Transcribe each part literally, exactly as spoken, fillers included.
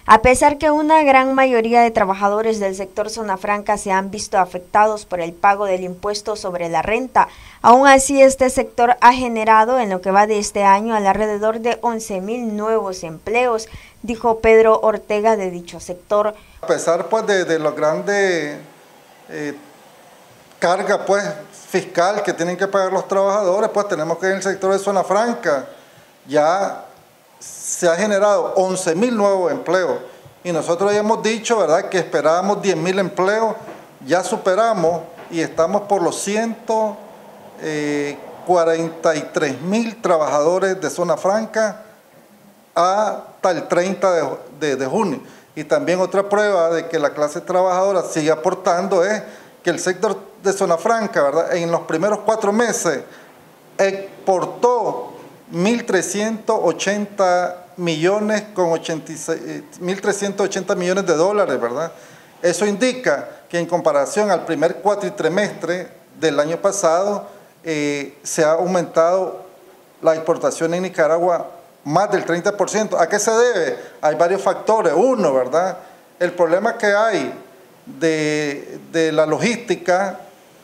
A pesar que una gran mayoría de trabajadores del sector Zona Franca se han visto afectados por el pago del impuesto sobre la renta, aún así este sector ha generado en lo que va de este año alrededor de once mil nuevos empleos, dijo Pedro Ortega de dicho sector. A pesar pues de, de la grande eh, carga pues fiscal que tienen que pagar los trabajadores, pues tenemos que en el sector de Zona Franca ya se ha generado once mil nuevos empleos y nosotros ya hemos dicho, ¿verdad?, que esperábamos diez mil empleos, ya superamos y estamos por los ciento cuarenta y tres mil trabajadores de Zona Franca hasta el treinta de, de, de junio. Y también otra prueba de que la clase trabajadora sigue aportando es que el sector de Zona Franca, ¿verdad?, en los primeros cuatro meses exportó mil trescientos ochenta millones con ochenta y seis, mil trescientos ochenta millones de dólares, ¿verdad? Eso indica que en comparación al primer cuatrimestre del año pasado eh, se ha aumentado la exportación en Nicaragua más del treinta por ciento. ¿A qué se debe? Hay varios factores. Uno, ¿verdad?, el problema que hay de, de la logística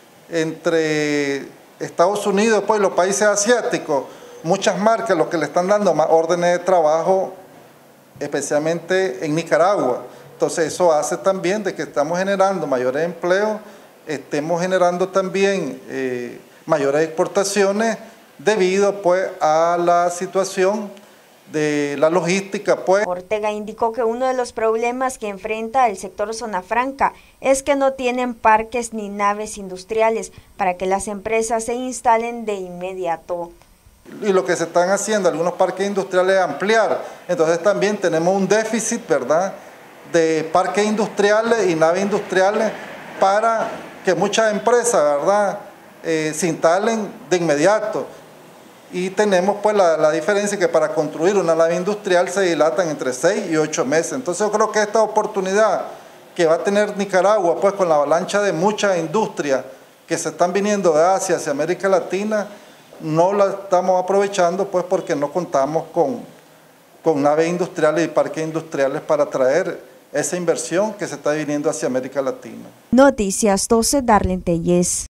entre Estados Unidos pues, y los países asiáticos. Muchas marcas lo que le están dando más órdenes de trabajo, especialmente en Nicaragua. Entonces eso hace también de que estamos generando mayores empleos, estemos generando también eh, mayores exportaciones debido pues a la situación de la logística. Pues. Ortega indicó que uno de los problemas que enfrenta el sector Zona Franca es que no tienen parques ni naves industriales para que las empresas se instalen de inmediato. Y lo que se están haciendo algunos parques industriales es ampliar, entonces también tenemos un déficit, ¿verdad?, de parques industriales y naves industriales para que muchas empresas, ¿verdad?, eh, se instalen de inmediato. Y tenemos pues la, la diferencia que para construir una nave industrial se dilatan entre seis y ocho meses. Entonces yo creo que esta oportunidad que va a tener Nicaragua pues con la avalancha de muchas industrias que se están viniendo de Asia hacia América Latina, no la estamos aprovechando pues porque no contamos con, con naves industriales y parques industriales para traer esa inversión que se está viniendo hacia América Latina. Noticias doce, Darlene Tellez.